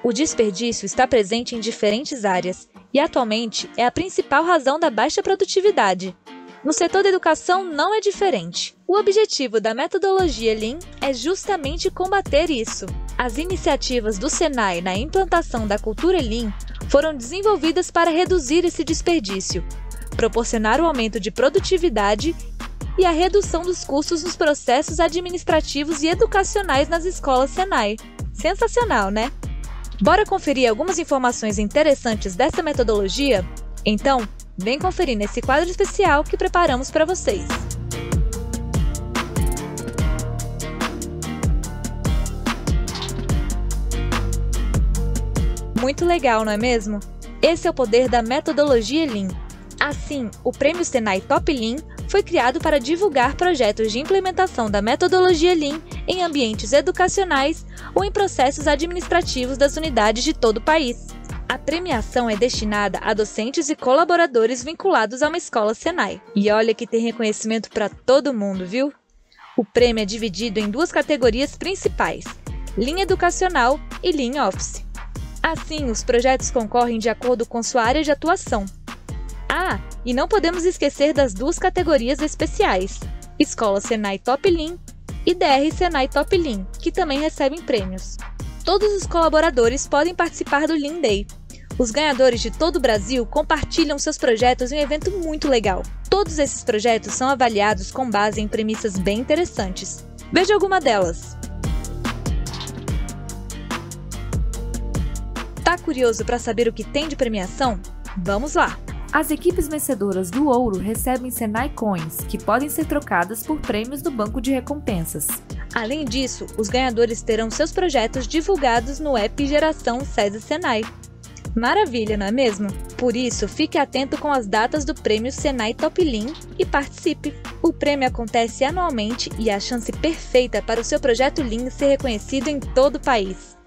O desperdício está presente em diferentes áreas e, atualmente, é a principal razão da baixa produtividade. No setor da educação não é diferente. O objetivo da metodologia Lean é justamente combater isso. As iniciativas do Senai na implantação da cultura Lean foram desenvolvidas para reduzir esse desperdício, proporcionar o aumento de produtividade e a redução dos custos nos processos administrativos e educacionais nas escolas Senai. Sensacional, né? Bora conferir algumas informações interessantes dessa metodologia? Então, vem conferir nesse quadro especial que preparamos para vocês. Muito legal, não é mesmo? Esse é o poder da metodologia Lean. Assim, o Prêmio Senai Top Lean foi criado para divulgar projetos de implementação da metodologia Lean em ambientes educacionais ou em processos administrativos das unidades de todo o país. A premiação é destinada a docentes e colaboradores vinculados a uma escola Senai. E olha que tem reconhecimento para todo mundo, viu? O prêmio é dividido em duas categorias principais: Lean Educacional e Lean Office. Assim, os projetos concorrem de acordo com sua área de atuação. Ah, e não podemos esquecer das duas categorias especiais: Escola Senai Top Lean e DR Senai Top Lean, que também recebem prêmios. Todos os colaboradores podem participar do Lean Day. Os ganhadores de todo o Brasil compartilham seus projetos em um evento muito legal. Todos esses projetos são avaliados com base em premissas bem interessantes. Veja alguma delas. Tá curioso para saber o que tem de premiação? Vamos lá! As equipes vencedoras do Ouro recebem Senai Coins, que podem ser trocadas por prêmios do banco de recompensas. Além disso, os ganhadores terão seus projetos divulgados no app Geração SESI Senai. Maravilha, não é mesmo? Por isso, fique atento com as datas do Prêmio Senai Top Lean e participe! O prêmio acontece anualmente e é a chance perfeita para o seu projeto Lean ser reconhecido em todo o país.